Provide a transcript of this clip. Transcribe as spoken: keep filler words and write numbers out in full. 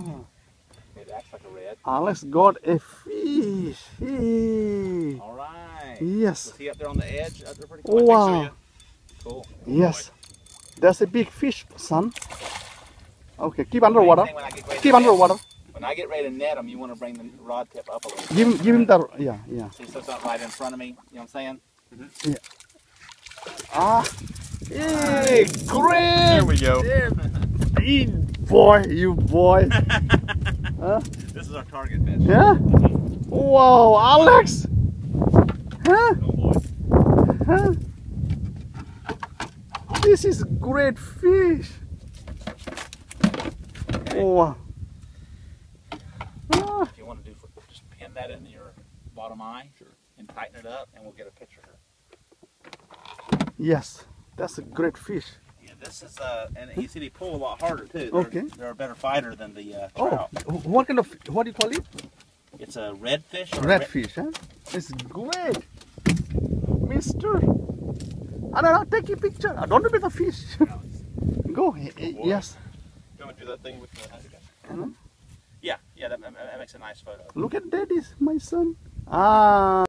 It acts like a red. Alex got a fish. Hey. All right. Yes. Was he up there on the edge? Up there pretty cool? Wow. I think so, yeah. Cool. Yes. That's a big fish, son. Okay, keep Main underwater. thing when I get ready to Keep net- underwater. When I get ready to net them, you want to bring the rod tip up a little bit. Give him, give him the, yeah, yeah. See, so it's not right in front of me. You know what I'm saying? Ah, hey, great. There we go. Hey, boy, you boy. Huh? This is our target fish. Yeah? Wow, Alex. Huh? Oh boy. Huh? This is great fish. Wow. Ah, If you want to do, just pin that into your bottom eye and tighten it up, and we'll get a picture here. yes, that's a great fish. Yeah, this is uh, and you see they pull a lot harder too. They're, Okay. They're a better fighter than the uh, Oh, trout. what kind of, what do you call it? It's a red fish. or a Red fish, huh? It's great. Mister. I don't know, take a picture. I don't know about the fish. Go, eh, eh, yes. Go and do that thing with the. Huh? Yeah, yeah, that, that makes a nice photo. Look at that, is my son. Ah.